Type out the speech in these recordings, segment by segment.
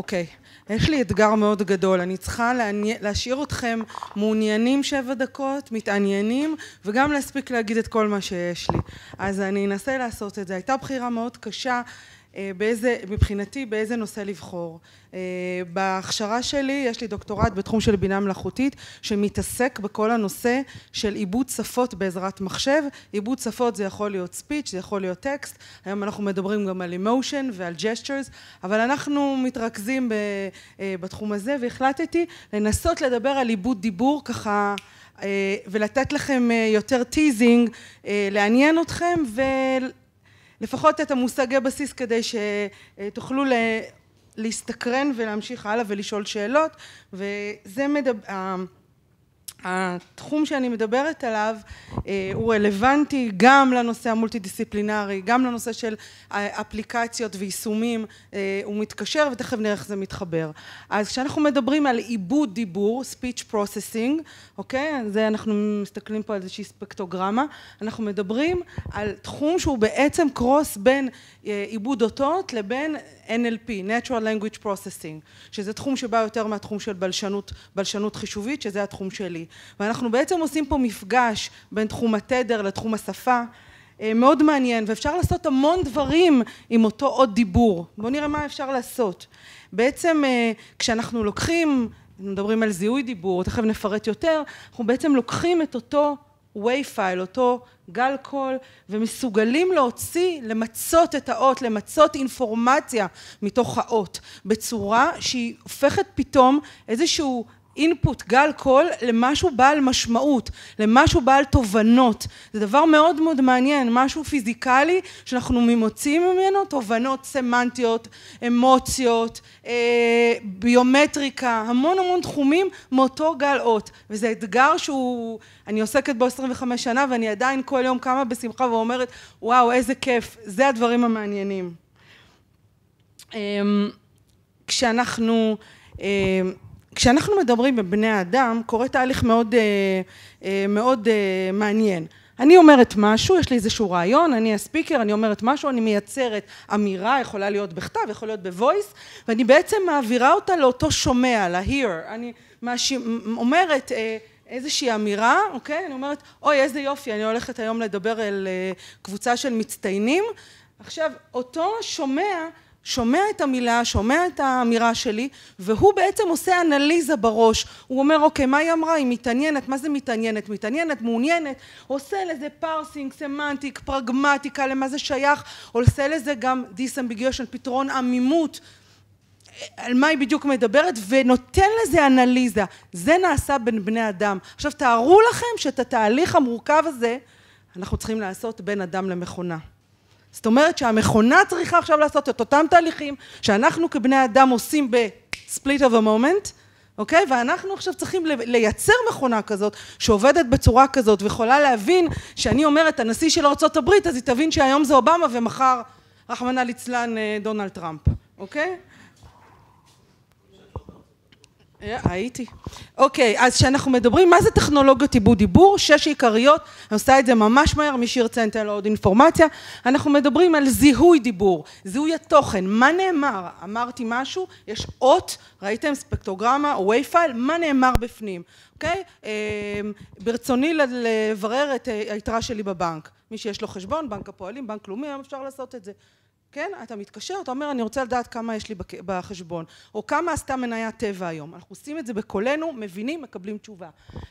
אוקיי, יש לי אתגר מאוד גדול, אני צריכה להשאיר אתכם מעוניינים 7 דקות, מתעניינים, וגם להספיק להגיד את כל מה שיש לי. אז אני אנסה לעשות את זה. הייתה בחירה מאוד קשה, מבחינתי באיזה נושא לבחור. בהכשרה שלי יש לי דוקטורט בתחום של בינה מלאכותית שמתעסק בכל הנושא של עיבוד שפות בעזרת מחשב. עיבוד שפות זה יכול להיות speech, זה יכול להיות טקסט, היום אנחנו מדברים גם על emotion ועל gestures, אבל אנחנו מתרכזים בתחום הזה, והחלטתי לנסות לדבר על עיבוד דיבור ככה ולתת לכם יותר טיזינג, לעניין אתכם לפחות את המושגי בסיס כדי שתוכלו להסתקרן ולהמשיך הלאה ולשאול שאלות, וזה התחום שאני מדברת עליו הוא רלוונטי גם לנושא המולטי-דיסציפלינרי, גם לנושא של אפליקציות ויישומים, הוא מתקשר ותכף נראה איך זה מתחבר. אז כשאנחנו מדברים על עיבוד דיבור, speech processing, אוקיי? זה אנחנו מסתכלים פה על איזושהי ספקטרוגרמה, אנחנו מדברים על תחום שהוא בעצם קרוס בין עיבוד אותות לבין NLP, Natural Language Processing, שזה תחום שבא יותר מהתחום של בלשנות חישובית, שזה התחום שלי. ואנחנו בעצם עושים פה מפגש בין תחום התדר לתחום השפה, מאוד מעניין, ואפשר לעשות המון דברים עם אותו עוד דיבור. בואו נראה מה אפשר לעשות. בעצם כשאנחנו לוקחים, מדברים על זיהוי דיבור, תכף נפרט יותר, אנחנו בעצם לוקחים את אותו wave file, אותו גל קול, ומסוגלים להוציא, למצות את האות, למצות אינפורמציה מתוך האות, בצורה שהיא הופכת פתאום איזשהו אינפוט, גל קול, למשהו בעל משמעות, למשהו בעל תובנות. זה דבר מאוד מאוד מעניין, משהו פיזיקלי שאנחנו ממוצאים ממנו, תובנות סמנטיות, אמוציות, ביומטריקה, המון המון תחומים מאותו גל אות. וזה אתגר שהוא, אני עוסקת בו 25 שנה ואני עדיין כל יום קמה בשמחה ואומרת, וואו, איזה כיף, זה הדברים המעניינים. כשאנחנו מדברים בבני האדם, קורה תהליך מאוד מעניין. אני אומרת משהו, יש לי איזשהו רעיון, אני הספיקר, אני אומרת משהו, אני מייצרת אמירה, יכולה להיות בכתב, יכול להיות בוויס, ואני בעצם מעבירה אותה לאותו שומע, ל-hear. אני אומרת איזושהי אמירה, אוקיי? אני אומרת, אוי, איזה יופי, אני הולכת היום לדבר על קבוצה של מצטיינים. עכשיו, אותו שומע את המילה, שומע את האמירה שלי, והוא בעצם עושה אנליזה בראש. הוא אומר, אוקיי, מה היא אמרה? היא מתעניינת, מה זה מתעניינת? מתעניינת, מעוניינת, עושה לזה פארסינג, סמנטיק, פרגמטיקה, למה זה שייך, עושה לזה גם דיסאמביגיושן, פתרון עמימות, על מה היא בדיוק מדברת, ונותן לזה אנליזה. זה נעשה בין בני אדם. עכשיו, תארו לכם שאת התהליך המורכב הזה, אנחנו צריכים לעשות בין אדם למכונה. זאת אומרת שהמכונה צריכה עכשיו לעשות את אותם תהליכים שאנחנו כבני אדם עושים ב-split of a moment, אוקיי? ואנחנו עכשיו צריכים לייצר מכונה כזאת שעובדת בצורה כזאת ויכולה להבין שאני אומרת הנשיא של ארצות הברית, אז היא תבין שהיום זה אובמה ומחר רחמנא ליצלן דונלד טראמפ, אוקיי? הייתי. אוקיי, אז כשאנחנו מדברים, מה זה טכנולוגיות עיבוד דיבור? 6 עיקריות, אני עושה את זה ממש מהר, מי שירצה ניתן לו עוד אינפורמציה. אנחנו מדברים על זיהוי דיבור, זיהוי התוכן, מה נאמר? אמרתי משהו, יש אות, ראיתם ספקטרוגרמה או wave file, מה נאמר בפנים, אוקיי? ברצוני לברר את היתרה שלי בבנק. מי שיש לו חשבון, בנק הפועלים, בנק לאומי, היום אפשר לעשות את זה. כן, אתה מתקשר, אתה אומר, אני רוצה לדעת כמה יש לי בחשבון, או כמה עשתה מניית טבע היום. אנחנו עושים את זה בקולנו, מבינים, מקבלים תשובה.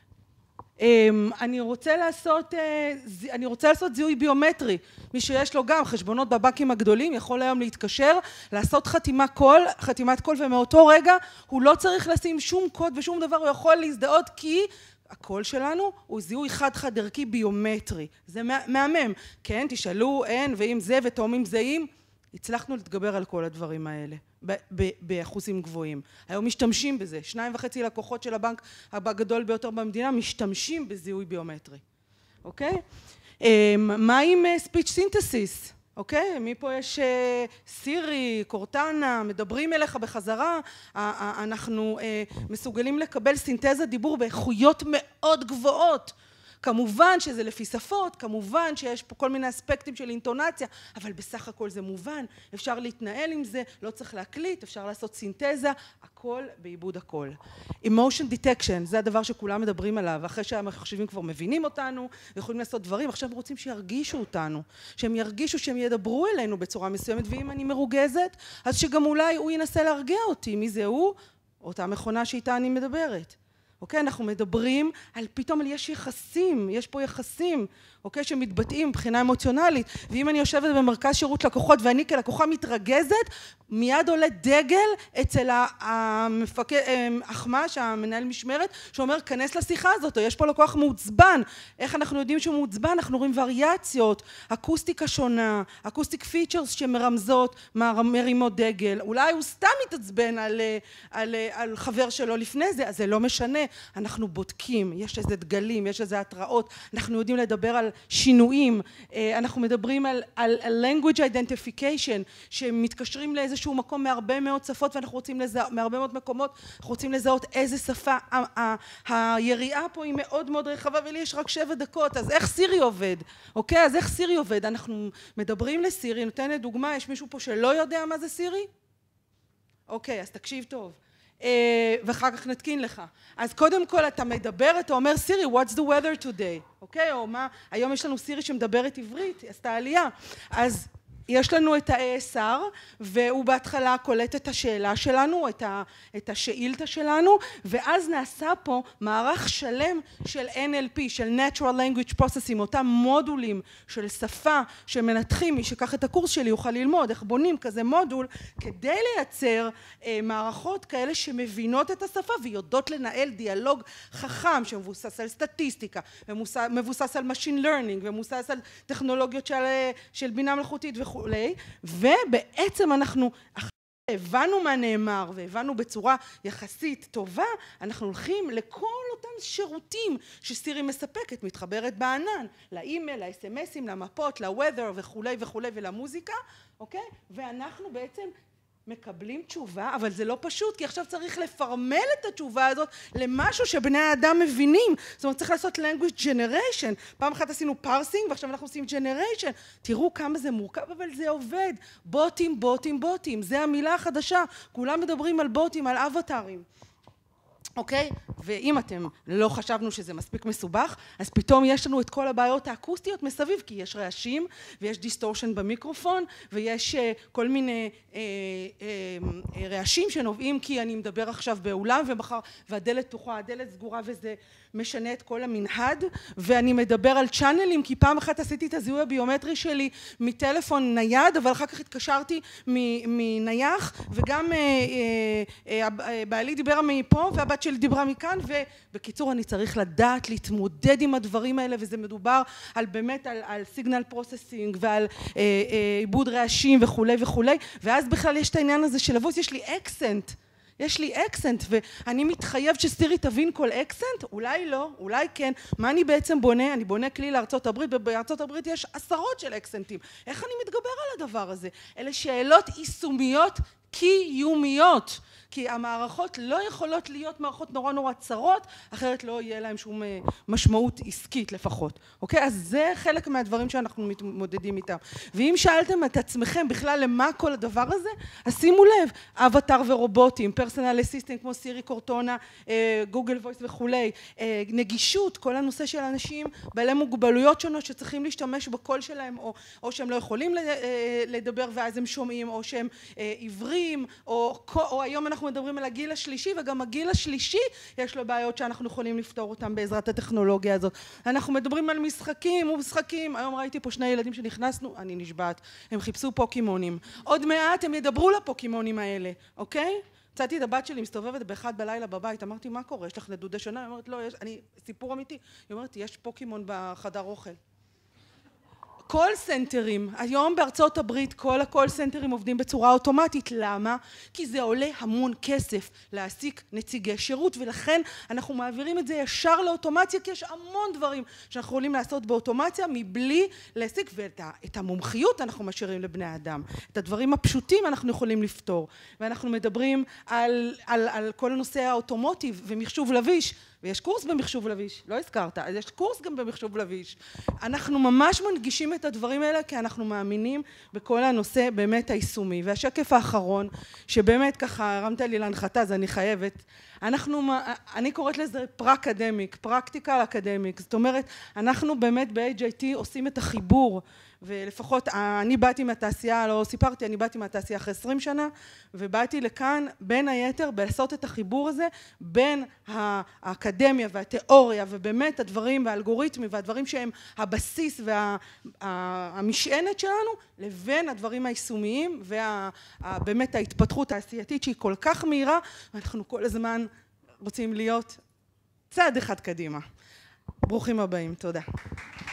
אני רוצה לעשות זיהוי ביומטרי. מי שיש לו גם חשבונות בבנקים הגדולים, יכול היום להתקשר, לעשות חתימת קול, ומאותו רגע הוא לא צריך לשים שום קוד ושום דבר, הוא יכול להזדהות כי הקול שלנו הוא זיהוי חד ערכי ביומטרי. זה מהמם. כן, תשאלו, אין, ואם זה ותאומים זהים, הצלחנו להתגבר על כל הדברים האלה, באחוזים גבוהים. היום משתמשים בזה, 2.5 לקוחות של הבנק הגדול ביותר במדינה, משתמשים בזיהוי ביומטרי. אוקיי? מה עם speech synthesis? אוקיי? מפה יש סירי, קורטנה, מדברים אליך בחזרה, אנחנו מסוגלים לקבל סינתזה דיבור באיכויות מאוד גבוהות. כמובן שזה לפי שפות, כמובן שיש פה כל מיני אספקטים של אינטונציה, אבל בסך הכל זה מובן, אפשר להתנהל עם זה, לא צריך להקליט, אפשר לעשות סינתזה, הכל בעיבוד הכל. Emotion detection, זה הדבר שכולם מדברים עליו, אחרי שהמחשבים כבר מבינים אותנו, ויכולים לעשות דברים, עכשיו רוצים שירגישו אותנו, שהם ירגישו שהם ידברו אלינו בצורה מסוימת, ואם אני מרוגזת, אז שגם אולי הוא ינסה להרגיע אותי, מי זה הוא? אותה מכונה שאיתה אני מדברת. אוקיי? אנחנו מדברים על פתאום יש יחסים, יש פה יחסים, אוקיי? שמתבטאים מבחינה אמוציונלית, ואם אני יושבת במרכז שירות לקוחות ואני כלקוחה מתרגזת, מיד עולה דגל אצל החמ"ש, המנהל משמרת, שאומר, כנס לשיחה הזאת, או יש פה לקוח מעוצבן. איך אנחנו יודעים שהוא מעוצבן? אנחנו רואים וריאציות, אקוסטיקה שונה, אקוסטיק פיצ'רס שמרמזות, מרימות דגל. אולי הוא סתם מתעצבן על חבר שלו לפני זה, אז זה לא משנה. אנחנו בודקים, יש איזה דגלים, יש איזה התראות, אנחנו יודעים לדבר על שינויים, אנחנו מדברים על language identification, שמתקשרים לאיזשהו מקום מהרבה מאוד שפות, ואנחנו רוצים מהרבה מאוד מקומות, אנחנו רוצים לזהות איזה שפה, היריעה פה היא מאוד מאוד רחבה, ולי יש רק 7 דקות, אז איך סירי עובד? אוקיי, אז איך סירי עובד? אנחנו מדברים לסירי, נותנת דוגמה, יש מישהו פה שלא יודע מה זה סירי? אוקיי, אז תקשיב טוב. ואחר כך נתקין לך. אז קודם כל אתה מדבר, אתה אומר סירי, what's the weather today? אוקיי? או מה? היום יש לנו סירי שמדברת עברית, עשתה עלייה. אז יש לנו את ה-ASR, והוא בהתחלה קולט את השאלה שלנו, את השאילתה שלנו, ואז נעשה פה מערך שלם של NLP, של Natural Language Processing, אותם מודולים של שפה שמנתחים, מי שיקח את הקורס שלי יוכל ללמוד איך בונים כזה מודול, כדי לייצר מערכות כאלה שמבינות את השפה ויודעות לנהל דיאלוג חכם שמבוסס על סטטיסטיקה, ומבוסס על Machine Learning, ומבוסס על טכנולוגיות של בינה מלאכותית וכו'. ובעצם אנחנו הבנו מה נאמר והבנו בצורה יחסית טובה, אנחנו הולכים לכל אותם שירותים שסירי מספקת, מתחברת בענן, לאימייל, ל-SMSים, למפות, ל-weather וכו' וכו' ולמוזיקה, אוקיי? ואנחנו בעצם מקבלים תשובה, אבל זה לא פשוט, כי עכשיו צריך לפרמל את התשובה הזאת למשהו שבני האדם מבינים. זאת אומרת, צריך לעשות language generation. פעם אחת עשינו parsing, ועכשיו אנחנו עושים generation. תראו כמה זה מורכב, אבל זה עובד. בוטים, בוטים, בוטים. זה המילה החדשה. כולם מדברים על בוטים, על אבטרים. אוקיי? ואם אתם לא חשבנו שזה מספיק מסובך, אז פתאום יש לנו את כל הבעיות האקוסטיות מסביב, כי יש רעשים, ויש דיסטורשן במיקרופון, ויש כל מיני רעשים שנובעים, כי אני מדבר עכשיו באולם, והדלת פתוחה, הדלת סגורה, וזה משנה את כל המנהד, ואני מדבר על צ'אנלים, כי פעם אחת עשיתי את הזיהוי הביומטרי שלי מטלפון נייד, אבל אחר כך התקשרתי מנייח, וגם בעלי דיבר מפה, והבת שלי דיברה מכאן, ובקיצור אני צריך לדעת להתמודד עם הדברים האלה, וזה מדובר על באמת על סיגנל פרוססינג, ועל עיבוד רעשים וכו' וכו', ואז בכלל יש את העניין הזה של לבוס, יש לי אקסנט, יש לי אקסנט, ואני מתחייב שסירי תבין כל אקסנט? אולי לא, אולי כן. מה אני בעצם בונה? אני בונה כלי לארצות הברית, ובארצות הברית יש עשרות של אקסנטים. איך אני מתגבר על הדבר הזה? אלה שאלות יישומיות קיומיות, כי המערכות לא יכולות להיות מערכות נורא נורא צרות, אחרת לא יהיה להם שום משמעות עסקית לפחות. אוקיי? אז זה חלק מהדברים שאנחנו מתמודדים איתם. ואם שאלתם את עצמכם בכלל למה כל הדבר הזה, אז שימו לב, אבטר ורובוטים, פרסונל אסיסטנט כמו סירי קורטונה, גוגל וויס וכולי, נגישות, כל הנושא של אנשים בעלי מוגבלויות שונות שצריכים להשתמש בקול שלהם, או שהם לא יכולים לדבר ואז הם שומעים, או שהם עיוורים, או היום אנחנו מדברים על הגיל השלישי, וגם הגיל השלישי יש לו בעיות שאנחנו יכולים לפתור אותם בעזרת הטכנולוגיה הזאת. אנחנו מדברים על משחקים ומשחקים. היום ראיתי פה 2 ילדים שנכנסנו, אני נשבעת, הם חיפשו פוקימונים. עוד מעט הם ידברו לפוקימונים האלה, אוקיי? מצאתי את הבת שלי מסתובבת ב1 בלילה בבית, אמרתי, מה קורה? יש לך נדודי שנה? היא אומרת, לא, סיפור אמיתי. היא אומרת, יש פוקימון בחדר אוכל. קול סנטרים, היום בארצות הברית כל הקול סנטרים עובדים בצורה אוטומטית. למה? כי זה עולה המון כסף להעסיק נציגי שירות, ולכן אנחנו מעבירים את זה ישר לאוטומציה, כי יש המון דברים שאנחנו יכולים לעשות באוטומציה מבלי להעסיק, ואת המומחיות אנחנו משאירים לבני אדם. את הדברים הפשוטים אנחנו יכולים לפתור. ואנחנו מדברים על כל הנושא האוטומוטיב ומחשוב לביש. ויש קורס במחשוב לביש, לא הזכרת, אז יש קורס גם במחשוב לביש. אנחנו ממש מנגישים את הדברים האלה, כי אנחנו מאמינים בכל הנושא באמת היישומי. והשקף האחרון, שבאמת ככה הרמת לי להנחתה, אז אני חייבת, אני קוראת לזה פרקדמיק, פרקטיקל אקדמיק, זאת אומרת, אנחנו באמת ב-HIT עושים את החיבור, ולפחות אני באתי מהתעשייה, לא סיפרתי, אני באתי מהתעשייה אחרי 20 שנה, ובאתי לכאן בין היתר בעשות את החיבור הזה, בין האקדמיה והתיאוריה, ובאמת הדברים והאלגוריתמים והדברים שהם הבסיס והמשענת שלנו, לבין הדברים היישומיים, ובאמת ההתפתחות העשייתית שהיא כל כך מהירה, ואנחנו כל הזמן רוצים להיות צעד אחד קדימה. ברוכים הבאים, תודה.